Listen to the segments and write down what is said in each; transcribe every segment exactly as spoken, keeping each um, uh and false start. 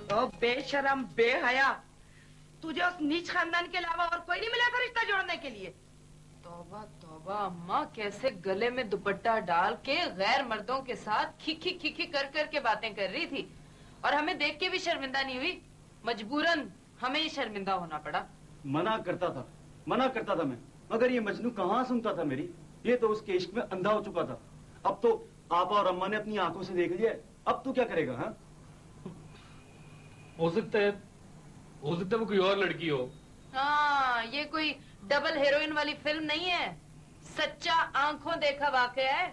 ओ बेशरम बेहया, तुझे उस नीच खानदान के अलावा और कोई नहीं मिला था रिश्ता जोड़ने के लिए? तौबा तौबा अम्मा, कैसे गले में दुपट्टा डाल के गैर मर्दों के साथ खिखी खिखी कर कर के बातें कर रही थी, और हमें देख के भी शर्मिंदा नहीं हुई। मजबूरन हमें ही शर्मिंदा होना पड़ा। मना करता था, मना करता था मैं, मगर ये मजनू कहाँ सुनता था मेरी। ये तो उसके इश्क में अंधा हो चुका था। अब तो आपा और अम्मा ने अपनी आंखों से देख लिया, अब तू क्या करेगा? हाँ, हो सकता है, हो सकता है वो कोई और लड़की हो। हाँ, ये कोई डबल हीरोइन वाली फिल्म नहीं है, सच्चा आंखों देखा वाकया है।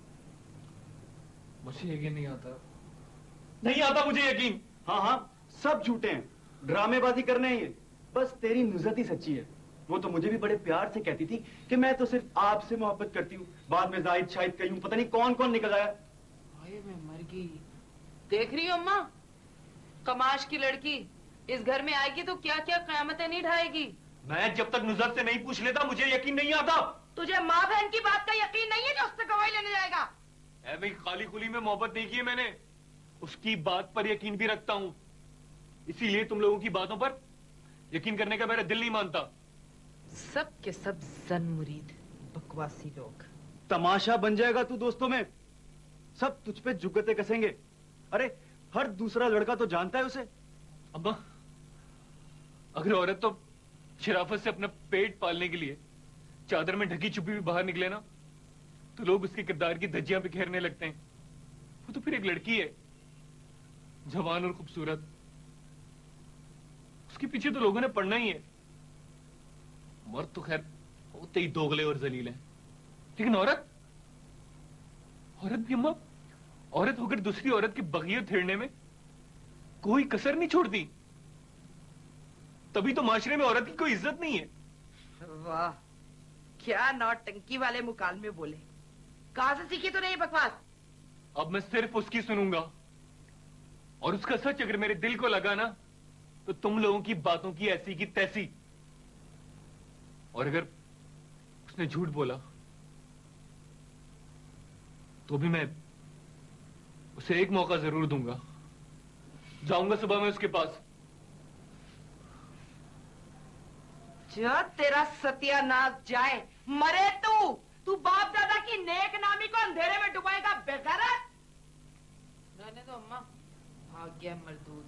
मुझे यकीन नहीं आता, नहीं आता मुझे यकीन। हाँ हाँ, सब झूठे हैं, ड्रामेबाजी करने हैं ये। बस तेरी नुज़त ही सच्ची है। वो तो मुझे भी बड़े प्यार से कहती थी कि मैं तो सिर्फ आपसे मोहब्बत करती हूँ। बाद में जाहिद शाहिद कहीं पता नहीं कौन कौन निकल आया। भाई मैं मर गई। देख रही हो अम्मा, कमाश की लड़की इस घर में आएगी तो क्या क्या कयामतें नहीं ढाएगी। मैं जब तक नुज़त से नहीं पूछ लेता मुझे यकीन नहीं आता। तुझे माँ बहन की बात का यकीन नहीं है जो उससे गवाही लेने जाएगा? ऐ भाई, खाली खुली में मोहब्बत नहीं की है मैंने, उसकी बात पर यकीन भी रखता हूँ। इसीलिए तुम लोगों की बातों पर यकीन करने का मेरा दिल नहीं मानता। सब के सब जन मुरीद बकवासी लोग। तमाशा बन जाएगा तू दोस्तों में, सब तुझ पे जुगते कसेंगे। अरे हर दूसरा लड़का तो जानता है उसे। अम्मा, अगर औरत तो शराफत से अपना पेट पालने के लिए चादर में ढकी छुपी भी बाहर निकले ना, तो लोग उसके किरदार की धज्जियां बिखेरने लगते हैं। वो तो फिर एक लड़की है, जवान और खूबसूरत, उसके पीछे तो लोगों ने पड़ना ही है। मर्द तो खैर होते ही दोगले और जलील हैं, लेकिन औरत औरत भी अम्मा, औरत होकर दूसरी औरत की बग़ीयत छेड़ने में कोई कसर नहीं छोड़ती। तभी तो माशरे में औरत की कोई इज्जत नहीं है। वाह, क्या नौटंकी वाले मुकाल में बोले। कहां से सीखी तूने ये बकवास? अब मैं सिर्फ उसकी सुनूंगा, और उसका सच अगर मेरे दिल को लगा ना, तो तुम लोगों की बातों की ऐसी की तैसी। और अगर उसने झूठ बोला तो भी मैं उसे एक मौका जरूर दूंगा। जाऊंगा सुबह में उसके पास। जो तेरा सत्यानाश जाए, मरे तू तू बाप दादा की नेक नामी को अंधेरे में डुबाएगा बेगैरत। रहने दो अम्मा, भाग गया मरदूद।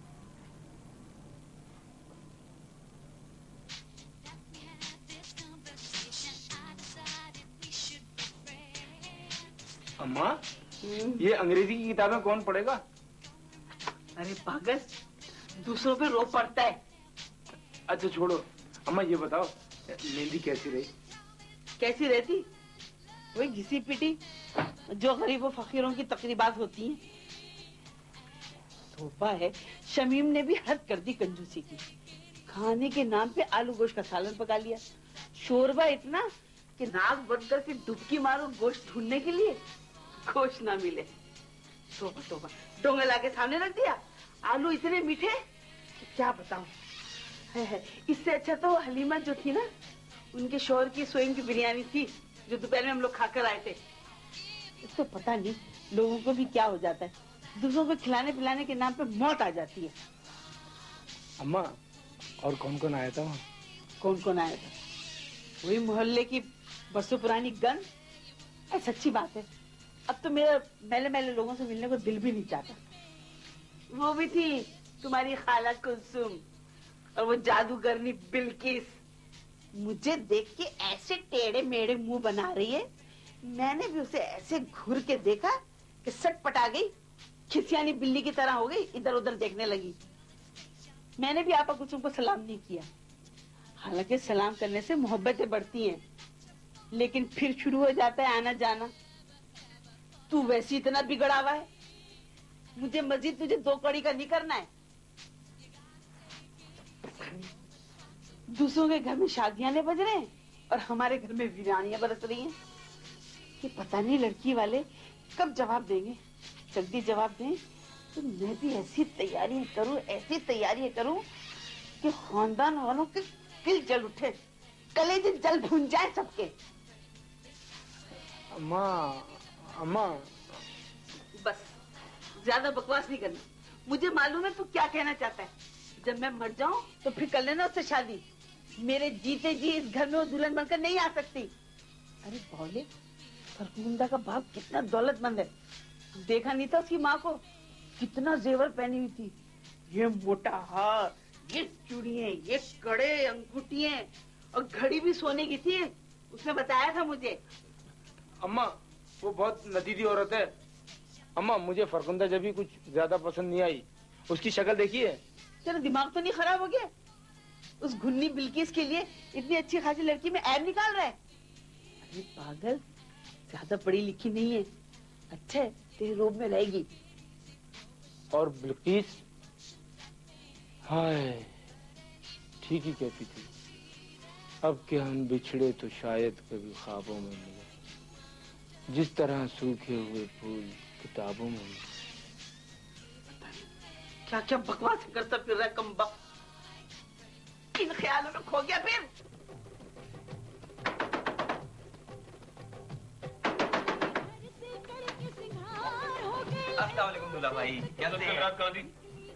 अम्मा, ये अंग्रेजी की किताबें कौन पढ़ेगा? अरे पागल, दूसरों पे रो पड़ता है। अच्छा छोड़ो, अम्मा ये बताओ, मेहंदी कैसी रही? कैसी रहती? वही घिसी पिटी जो गरीबों फकीरों की तकरीबात होती हैं। तौबा है, शमीम ने भी हद कर दी कंजूसी की। खाने के नाम पे आलू गोश्त का सालन पका लिया। शोरबा इतना कि नाक बंद करके डुबकी मारो गोश्त ढूंढने के लिए, गोश्त ना मिले। तौबा तौबा, डोंगे लाके सामने रख दिया। आलू इतने मीठे कि क्या बताऊं। है, है। इससे अच्छा तो हलीमा जो थी ना, उनके शौहर की स्वयं की बिरयानी थी जो दोपहर में हम लोग खाकर आए थे। तो पता नहीं लोगों को भी क्या हो जाता है, दूसरों को खिलाने पिलाने के नाम पे मौत आ जाती है। अम्मा, और कौन कौन आया था वहाँ? कौन कौन आया था? वही मोहल्ले की बरसों पुरानी गन। ऐ सच्ची बात है, अब तो मेरा मैले मैले लोगों से मिलने को दिल भी नहीं चाहता। वो भी थी तुम्हारी खाला कुलसुम और वो जादूगरनी बिल्किस। मुझे देख के ऐसे टेढ़े मेढ़े मुंह बना रही है, मैंने भी उसे ऐसे घूर के देखा कि सट पटा गई, खिसियानी बिल्ली की तरह हो गई, इधर उधर देखने लगी। मैंने भी आपा कुछ उनको सलाम नहीं किया। हालांकि सलाम करने से मोहब्बतें बढ़ती हैं, लेकिन फिर शुरू हो जाता है आना जाना। तू वैसे इतना बिगड़ा हुआ है, मुझे मजीद तुझे दो कड़ी का नहीं करना है। दूसरों के घर में शादियां ने बज रहे हैं और हमारे घर में वीरानियां बरस रही हैं। ये पता नहीं लड़की वाले कब जवाब देंगे। जल्दी जवाब दें तो मैं भी ऐसी तैयारियां करूं, ऐसी तैयारियां करूं कि खानदान वालों के दिल जल उठे, कलेजे जल भून जाए सबके। अम्मा, अम्मा। बस ज्यादा बकवास नहीं करना, मुझे मालूम है तू क्या कहना चाहता है। जब मैं मर जाऊं तो फिर कर लेना उससे शादी। मेरे जीते जी इस घर में वो दुल्हन बनकर नहीं आ सकती। अरे बौले, फरकुंदा का बाप कितना दौलतमंद है। देखा नहीं था उसकी माँ को कितना जेवर पहनी हुई थी। ये मोटा हार, ये चूड़ियां, ये कड़े, अंगूठियां और घड़ी भी सोने की थी। उसने बताया था मुझे। अम्मा वो बहुत नदीदी औरत है। अम्मा मुझे फरकुंदा जब भी कुछ ज्यादा पसंद नहीं आई। उसकी शक्ल देखिए। तेरा दिमाग तो नहीं खराब हो गया? उस घुन्नी बिल्किस के लिए इतनी अच्छी खासी लड़की में ऐब निकाल रहा है। अरे पागल, ज्यादा पढ़ी लिखी नहीं है, अच्छा है तेरे रोब में रहेगी। और बिल्किस, हाय ठीक ही कहती थी। अब के हम बिछड़े तो शायद कभी ख्वाबों में मिले, जिस तरह सूखे हुए फूल किताबों में मिले। क्या क्या बकवास करता फिर रहा है कम्बा। इन ख्यालों में खो गया फिर। अस्सलाम वालेकुम दूल्हा भाई, कैसे हैं? कहाँ थी?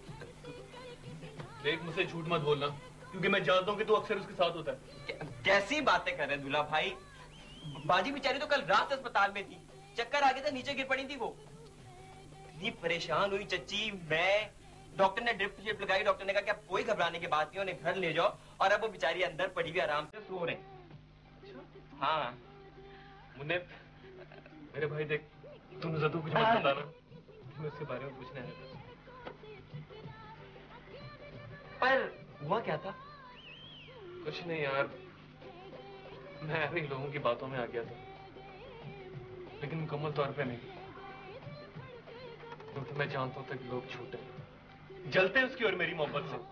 देख, मुझसे झूठ मत बोलना, क्योंकि मैं जानता हूँ कि तू अक्सर उसके साथ होता है। कैसी बातें कर रहे हैं दूल्हा भाई? बाजी बेचारी तो कल रात से अस्पताल में थी, चक्कर आ गया था, नीचे गिर पड़ी थी वो। इतनी परेशान हुई चच्ची। मैं डॉक्टर ने ड्रिप शिप लगाई। डॉक्टर ने कहा कि अब कोई घबराने की बात नहीं, उन्हें घर ले जाओ। और अब वो बेचारी अंदर पड़ी हुई आराम से सो रहे। हाँ मुन्ने, मेरे भाई देख, तू नुज़रत को कुछ मत बताना, मैं उसके बारे में पूछने आया था। पर हुआ क्या था? कुछ नहीं यार, मैं ऐसे ही लोगों की बातों में आ गया था, लेकिन मुकम्मल तौर पे नहीं, क्योंकि मैं जानता हूँ कि लोग झूठे हैं, जलते हैं उसकी और मेरी मोहब्बत से।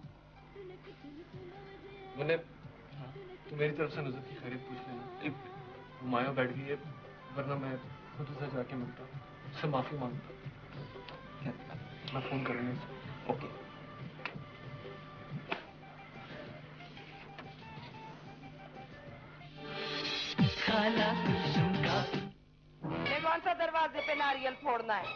मुन्ने, तू मेरी तरफ से नुज़रत की खैरियत पूछ लेना। माया बैठ गई है, वरना मैं खुद उसे जाके मिलता, उससे माफी मांगता। मैं फोन करूंगा उसे। ओके। ये कौन सा दरवाजे पे नारियल फोड़ना है?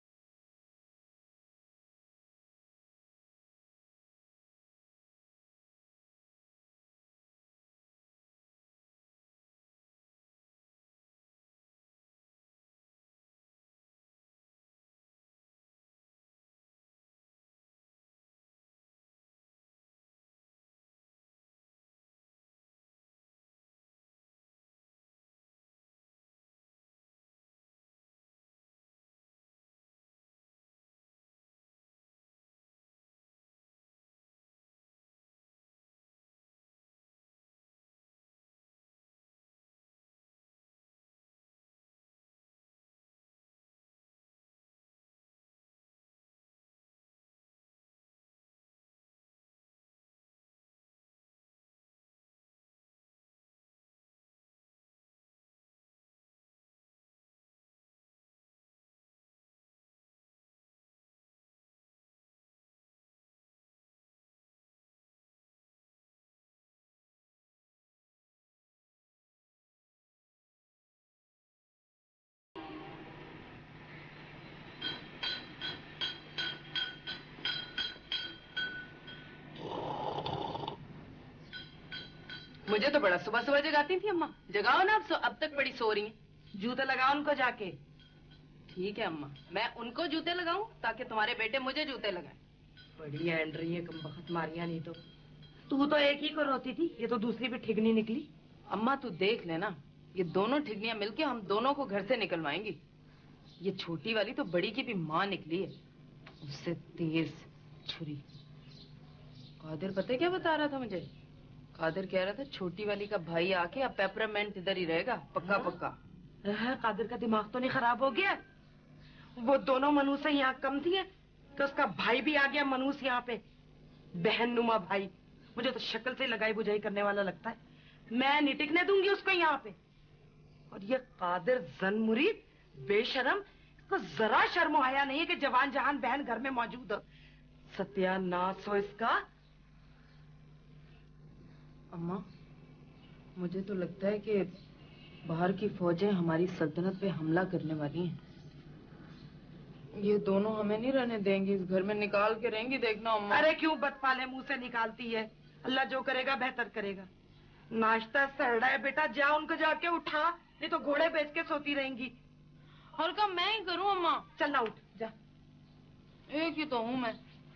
मुझे तो बड़ा सुबह सुबह जगाती थी अम्मा। जगाओ ना, अब सो, अब तक बड़ी सो रही हैं। जूते लगाओ उनको जाके। ठीक है अम्मा, मैं उनको जूते लगाऊं ताकि तुम्हारे बेटे मुझे जूते लगाएं। बड़ी एंड रही है कम वक्त मारिया नहीं तो। तू तो एक ही को रोती थी, ये तो दूसरी भी ठिगनी निकली। अम्मा तू देख लेना, ये दोनों ठिगनियां मिलके हम दोनों को घर से निकलवाएंगी। ये छोटी वाली तो बड़ी की भी माँ निकली है, उससे तेज छुरी। कादिर पता है क्या बता रहा था मुझे? कादिर कह रहा था छोटी वाली का भाई आके अब पेपरमेंट इधर ही रहेगा, पक्का हाँ? पक्का। कादिर का दिमाग तो नहीं खराब हो गया? वो दोनों मनूस यहाँ कम थी तो उसका भाई भी आ गया मनूस यहाँ पे, बहन नुमा भाई। मुझे तो शक्ल से लगाई बुझाई करने वाला लगता है। मैं नहीं टिकने दूंगी उसको यहाँ पे। और ये कादिर जन मुरीद बेशरम, इसको जरा शर्म आया नहीं है कि जवान जहान बहन घर में मौजूद हो। सत्यानाश हो इसका। अम्मा, मुझे तो लगता है कि बाहर की फौजें हमारी सल्तनत पे हमला करने वाली हैं। ये दोनों हमें नहीं रहने देंगी, इस घर में निकाल के रहेंगी, देखना अम्मा। अरे क्यों बदपाले मुंह से निकालती है? अल्लाह जो करेगा बेहतर करेगा। नाश्ता सड़ रहा है बेटा, जा उनको जाके उठा, नहीं तो घोड़े बेच के सोती रहेंगी। हर काम मैं ही करूं अम्मा। चल ना उठ जा। एक ही तो हूं मैं।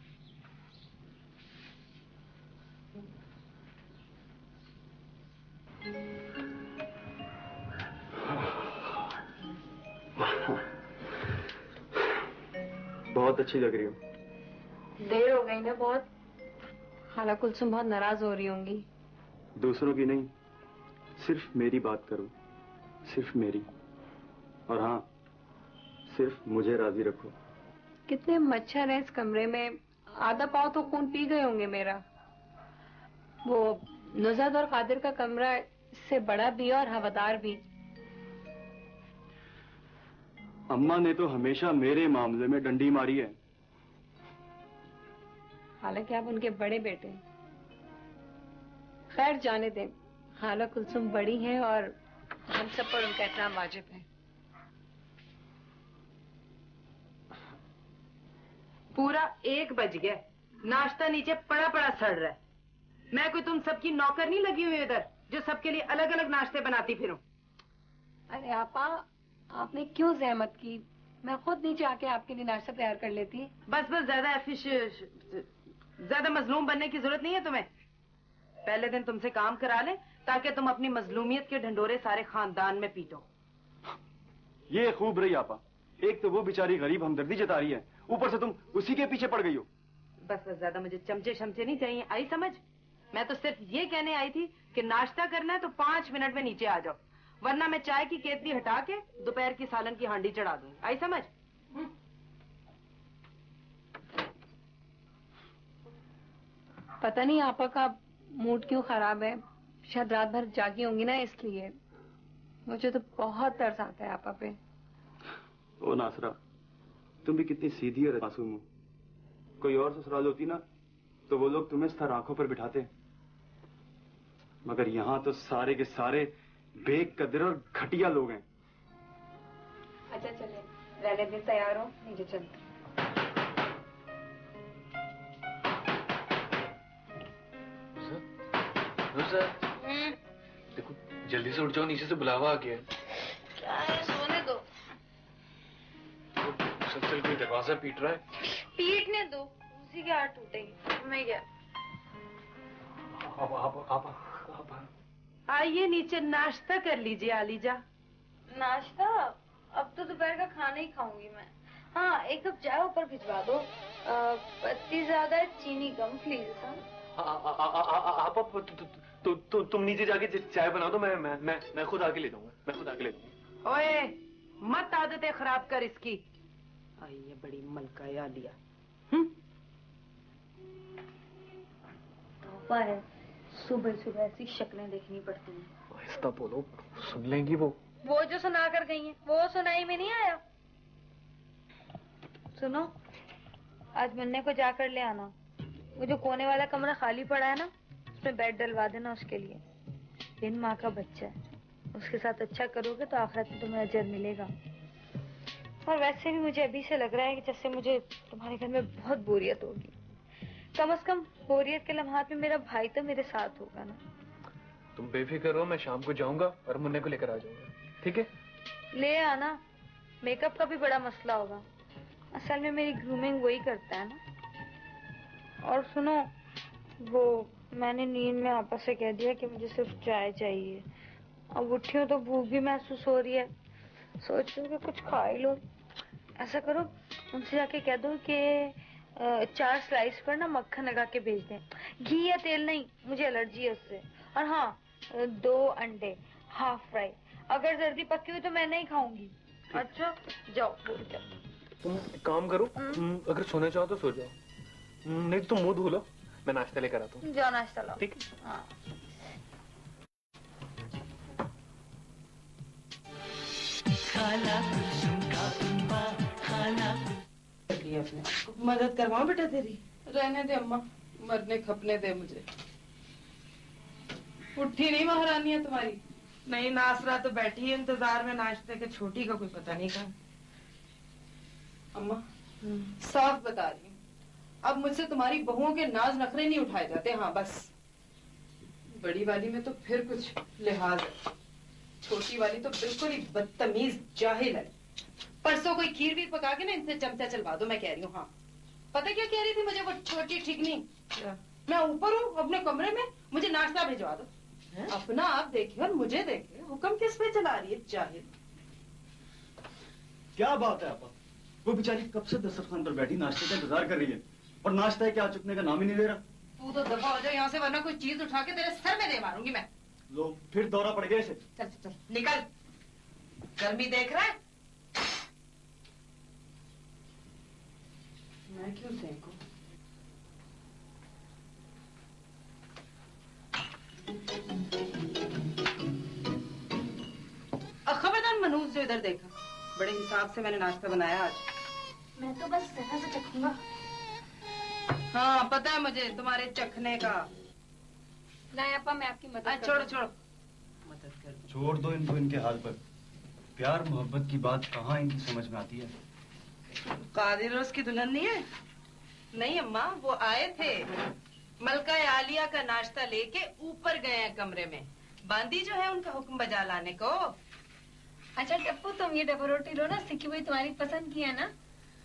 बहुत अच्छी लग रही हो। देर हो गई ना बहुत। खाला कुलसुम बहुत नाराज हो रही होंगी। दूसरों की नहीं, सिर्फ मेरी बात करो, सिर्फ मेरी। और हाँ, सिर्फ मुझे राजी रखो। कितने मच्छर हैं इस कमरे में, आधा पाव तो खून पी गए होंगे मेरा। वो नुज़हत और कादिर का कमरा इससे बड़ा भी और हवादार भी। अम्मा ने तो हमेशा मेरे मामले में डंडी मारी है। हालांकि आप उनके बड़े बेटे हैं। खैर जाने दें, खाला कुलसुम बड़ी हैं और हम सब पर उनका एहतराम वाजिब है। पूरा एक बज गया, नाश्ता नीचे पड़ा पड़ा सड़ रहा है। मैं कोई तुम सबकी नौकर नहीं लगी हुई इधर, जो सबके लिए अलग अलग नाश्ते बनाती फिरूं। अरे आपा, आपने क्यों जहमत की? मैं खुद नीचे आके आपके लिए नाश्ता तैयार कर लेती। बस बस ज्यादा एफिश ज्यादा मजलूम बनने की जरूरत नहीं है तुम्हें। पहले दिन तुमसे काम करा ले ताकि तुम अपनी मजलूमियत के ढंडोरे सारे खानदान में पीटो। ये खूब रही आपा, एक तो वो बेचारी गरीब हमदर्दी जता रही है, ऊपर से तुम उसी के पीछे पड़ गई हो। बस बस ज्यादा मुझे चमचे शमचे नहीं चाहिए, आई समझ? मैं तो सिर्फ ये कहने आई थी कि नाश्ता करना है तो पांच मिनट में नीचे आ जाओ, वरना मैं चाय की केतली हटा के दोपहर की सालन की हांडी चढ़ा दूंगी। आई समझ? पता नहीं आपा का मूड क्यों खराब है, शायद रात भर जागी होंगी ना इसलिए। मुझे तो बहुत तरस आता है आपा पे। ओ नासरा, तुम भी कितनी सीधी और मासूम हो। कोई और ससुराल होती ना तो वो लोग तुम्हें सर आंखों पर बिठाते, मगर यहाँ तो सारे के सारे बेकदर और घटिया लोग हैं। अच्छा चले, रहने दिन तैयार हो, नीचे चलते। देखो जल्दी से उठ जाओ, नीचे से बुलावा आ गया है। क्या है, सोने दो। मुसलसल कोई दरवाजा पीट रहा है। पीटने दो, उसी के हाथ टूटेंगे। मैं क्या आप आप आप आप आइए नीचे नाश्ता कर लीजिए आलीजा। नाश्ता? अब तो दोपहर का खाना ही खाऊंगी मैं। हाँ, एक कप चाय ऊपर भिजवा दो, आ, पत्ती ज्यादा चीनी कम प्लीज। आप तो तो तुम नीचे जाके चाय बना दो, मैं मैं मैं मैं खुद आके ले दूंगा, मैं खुद आके ले दूंगा। ओए मत आदतें खराब कर इसकी। आई ये बड़ी मलका या लिया। तौबा है, सुबह सुबह ऐसी शक्लें देखनी पड़ती हैं। आहिस्ता बोलो, सुन लेंगी वो। वो जो सुना कर गई हैं, वो सुनाई में नहीं आया। सुनो, आज मिलने को जाकर ले आना। वो जो कोने वाला कमरा खाली पड़ा है ना, उसमें बेड डलवा देना उसके लिए। बिन माँ का बच्चा है, उसके साथ अच्छा करोगे तो आखिरत में तुम्हें अजर मिलेगा। और वैसे भी मुझे अभी से लग रहा है कि जैसे मुझे तुम्हारे घर में बहुत बोरियत होगी। कम से कम बोरियत के लम्हात में मेरा भाई तो मेरे साथ होगा ना। तुम बेफिक्र रहो, मैं शाम को जाऊंगा और मुन्ने को लेकर आ जाऊंगा, ठीक है? ले आना। मेकअप का भी बड़ा मसला होगा, असल में मेरी ग्रूमिंग वही करता है ना। और सुनो, वो मैंने नींद में आपस से कह दिया कि मुझे सिर्फ चाय चाहिए। अब उठी हूँ तो भूख भी महसूस हो रही है, सोच रही हूँ कि कुछ खा ही लो। ऐसा करो, उनसे जाके कह दो कि चार स्लाइस पर ना मक्खन लगा के भेज दें, घी या तेल नहीं, मुझे एलर्जी है उससे। और हाँ, दो अंडे हाफ फ्राई। अगर जल्दी पकी हुई तो मैं नहीं खाऊंगी। अच्छा जाओ, बोल जाओ। तुम काम करो, अगर सोने चाहो तो सो जाओ, नहीं तो तुम मुंह धो लो, मैं नाश्ता लेकर आता हूँ। जाओ नाश्ता लाओ। ठीक है? हाँ। मदद करवाओ बेटा तेरी। रहने दे अम्मा, मरने खपने दे मुझे। उठी नहीं महारानी है तुम्हारी? नहीं, नासरा तो बैठी है इंतजार में नाश्ते के, छोटी का कोई पता नहीं कहा। अम्मा साफ बता रही हूँ, अब मुझसे तुम्हारी बहुओं के नाज नखरे नहीं उठाए जाते। हाँ बस, बड़ी वाली में तो फिर कुछ लिहाज है, छोटी वाली तो बिल्कुल ही बदतमीज जाहिल है। परसों कोई खीर भी पका के ना इनसे चमचा चलवा दो, मैं कह रही हूँ। हाँ पता क्या कह रही थी मुझे वो छोटी ठीक नहीं, मैं ऊपर हूँ अपने कमरे में, मुझे नाश्ता भिजवा दो। है? अपना आप देखे और मुझे देखे, हुक्म किस पे चला रही है जाहिल। क्या बात है आपा, वो बेचारी कब से दस्तरखान पर बैठी नाश्ते का इंतजार कर रही है और नाश्ता है क्या चुकने का नाम ही नहीं ले रहा। तू तो दफा हो जाए यहाँ से, वरना कोई चीज उठा के तेरे सर में दे मारूंगी मैं। लो फिर दौरा पड़ गया इसे। चल चल चल निकल, गर्मी देख रहा है। मैं क्यों सेकूं? खबरदार मनूज जो इधर देखा, बड़े हिसाब से मैंने नाश्ता बनाया आज। मैं तो बस जरा से चखूंगा। हाँ पता है मुझे तुम्हारे चखने का। नहीं अपा, मैं आपकी मदद छोड़ो छोड़ो, मदद कर दो। छोड़ दो इनको इनके हाल पर। प्यार मोहब्बत की बात कहाँ इनकी समझ में आती है। कादिर उसकी दुल्हन नहीं है? नहीं अम्मा, वो आए थे मलका आलिया का नाश्ता लेके ऊपर गए हैं कमरे में। बांदी जो है उनका हुक्म बजा लाने को। अच्छा टप्पू, तुम ये डबल रोटी लो ना, सिक्की हुई तुम्हारी पसंद की है ना।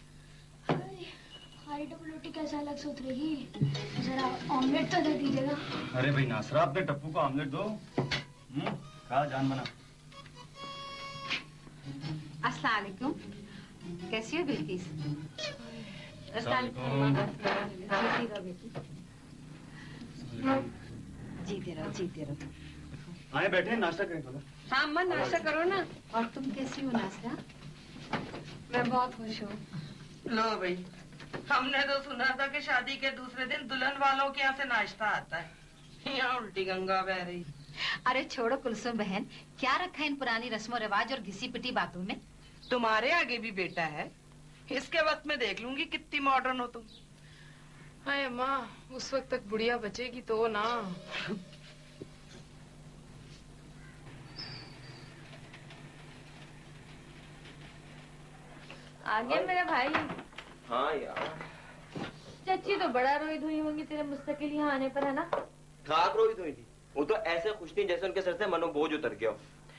हमारी डबल रोटी कैसा अलग से उतरेगी, जरा ऑमलेट तो दे दीजिएगा। अरे भाई नासरा, अपने टप्पू को ऑमलेट दो। हम्म, खा जान बना। अस्सलाम वालेकुम, कैसी हो बिल्किस? जीते रहो जीते रहो। आए बैठे नाश्ता करें थोड़ा। हाँ अम्मा नाश्ता करो ना। और तुम कैसी हो नासरा? मैं बहुत खुश हूँ। लो भाई, हमने तो सुना था कि शादी के दूसरे दिन दुल्हन वालों के यहाँ से नाश्ता आता है, यहाँ उल्टी गंगा बह रही। अरे छोड़ो कुलसुम बहन, क्या रखा है इन पुरानी रस्मों रिवाज और घिसी पिटी बातों में। तुम्हारे आगे भी बेटा है, इसके वक्त में देख लूंगी कितनी मॉडर्न हो तुम। हाय अम्मा, उस वक्त तक बुढ़िया बचेगी तो ना। आ गया मेरा भाई। हाँ यार, चाची तो बड़ा रोई धोई होंगी तेरे मुस्तकिल यहाँ आने पर, है ना? खाक रोई हुई थी, वो तो ऐसे खुश थी जैसे उनके सर से मनो बोझ उतर गया।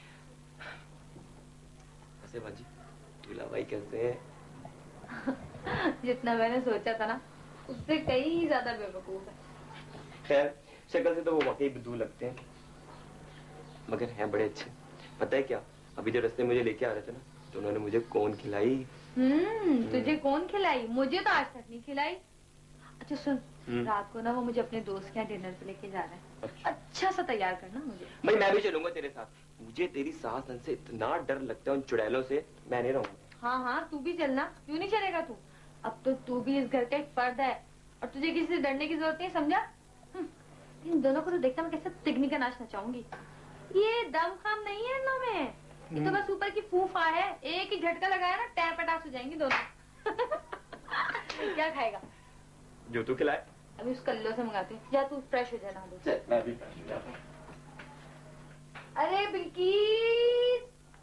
कैसे बाजी, दूल्हा भाई कैसे हैं? जितना मैंने सोचा था ना, उससे कई ज्यादा बेवकूफ है। खैर शक्ल से तो वो वाकई बुद्धू लगते हैं, मगर हैं बड़े अच्छे। पता है क्या, अभी जो रास्ते मुझे लेके आ रहे थे ना, तो उन्होंने मुझे कौन खिलाई। हम्म, तुझे कौन खिलाई? मुझे तो आज तक नहीं खिलाई। अच्छा सुन, रात को ना वो मुझे अपने दोस्त के यहाँ डिनर पे लेके जा रहा है। अच्छा, अच्छा सा तैयार करना मुझे। भाई मैं भी चलूंगा तेरे साथ। मुझे तेरी सास से इतना डर लगता है उन चुड़ैलों से, मैं नहीं रहूंगा। हाँ हाँ तू भी चलना। क्यों नहीं चलेगा तू? अब तो तू भी इस घर का एक फर्द है और तुझे किसी से डरने की जरूरत नहीं, समझा? इन दोनों को तो देखता मैं कैसे तिगनी का नाच नचाऊंगी। ये दम खाम नहीं है इनमें में, ये तो बस ऊपर की फूफा है। एक ही झटका लगाया ना, टैप पटास हो जाएंगी दोनों। क्या खाएगा? जो तू खिलाए। अभी उस कल्लो से मंगाती हूँ, जा तू फ्रेश हो जाना। चल मैं भी फ्रेश हो जाता हूँ। अरे बिल्किस,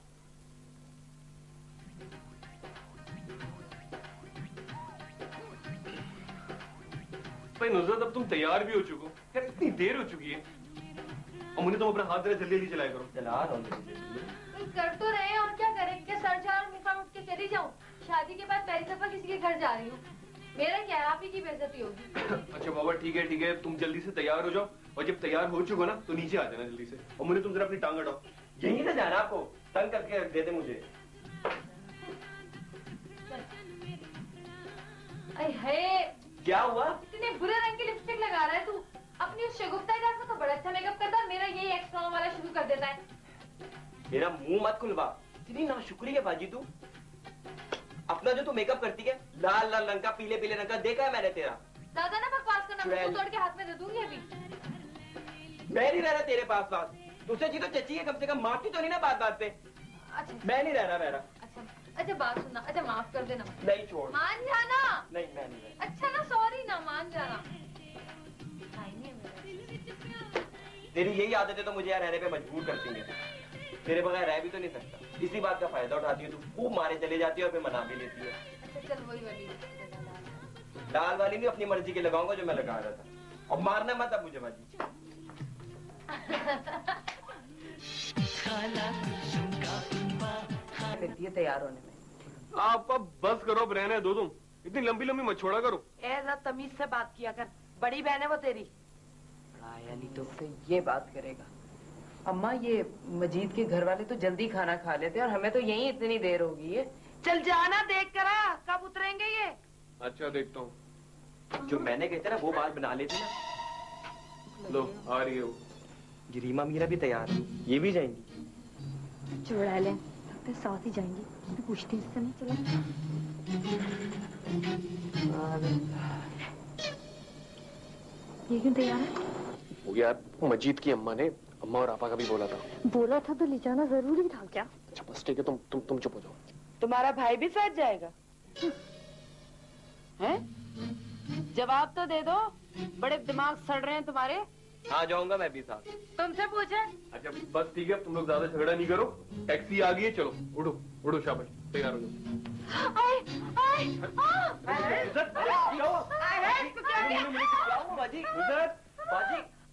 भाई नुसरत, अब तुम तैयार भी हो चुको यार, इतनी देर हो चुकी है। और मुझे तुम अपना हाथ जरा जल्दी जल्दी चलाया करो। चला रहा हूँ। कर तो रहे हैं और क्या करें? क्या सर चार और मुखा उठ के चली जाऊं? शादी के बाद पहली दफा किसी के घर जा रही हूँ, मेरा क्या है, आप ही की बेइज्जती होगी। अच्छा बाबा ठीक है ठीक है, तुम जल्दी से तैयार हो जाओ, और जब तैयार हो चुको ना तो नीचे आ जाना जल्दी से, और मुझे तुम जरा अपनी टांग हटाओ। यहीं से जाना आपको, तंग करके दे दे मुझे। अरे क्या हुआ? इतने बुरे रंग की लिपस्टिक लगा रहा है तू। अपनी उस शगुफ्ता जात में तो बड़ा अच्छा मेकअप करता है, मेरा यही एक्स्ट्रा वाला शुरू कर देता है। मेरा मुंह मत खुलवा, इतनी नाशुक्री है बाजी तू। अपना जो तू मेकअप करती है, लाल लाल रंग का, पीले पीले रंग का देखा है मैंने तेरा। दादा ना बकवास करना, मैं तोड़ के हाथ में दे दूंगी अभी। मैं नहीं रह रहा तेरे पास पास, दूसरे चीज तो चची है, कम से कम मारती तो नहीं ना बात बात पे। अच्छा मैं नहीं रह रहा मेरा। अच्छा अच्छा बात सुनना, अच्छा माफ कर देना। नहीं छोड़। मान जाना। नहीं मैं नहीं रह। अच्छा ना सॉरी ना, मान जाना। तेरी यही आदतें तो मुझे यहाँ रहने पे मजबूर करती हैं। तेरे बगैर रह भी तो नहीं सकता। इसी बात का फायदा उठाती है तू, खूब मारे चले जाती है और फिर मना भी लेती है। अच्छा चल वही वाली दाल वाली नहीं, अपनी मर्जी के लगाऊंगा जो मैं लगा रहा था। और मारना मत अब मुझे बाजी। लगती है तैयार होने में। आप अब बस करो, अब रहने दो तुम, इतनी लंबी लंबी मत छोड़ा करो। ऐसा तमीज से बात किया कर, बड़ी बहन है वो तेरी। बड़ा यानी तो से ये बात करेगा। अम्मा ये मजीद के घर वाले तो जल्दी खाना खा लेते और हमें तो यहीं इतनी देर हो गई है। चल जाना, देख कर आ, कब उतरेंगे ये। अच्छा देखता हूँ। जो मैंने कहते ना वो बात बना लेते ना। लो आ रही है वो। ये रीमा मीरा भी तैयार है, ये भी जाएंगी। चुड़ा लें, लगता है साथ ही जाएंगे। तो पूछते इससे नहीं चला। ये क्यों तैयार है? वो यार मजीद की अम्मा ने अम्मा और आपा का भी बोला था। बोला था तो ले जाना जरूरी था क्या? अच्छा बस ठीक है, तुम तुम तुम चुप हो जाओ। तुम्हारा भाई भी साथ जाएगा? हैं? जवाब तो दे दो, बड़े दिमाग सड़ रहे हैं तुम्हारे। हाँ जाऊंगा मैं भी साथ। तुमसे पूछे? अच्छा बस ठीक है, तुम लोग ज्यादा झगड़ा नहीं करो। टैक्सी आ गई है, चलो उड़ो उड़ो, शाबाश तैयार हो जाओ। आए, आए, बाजी बाजी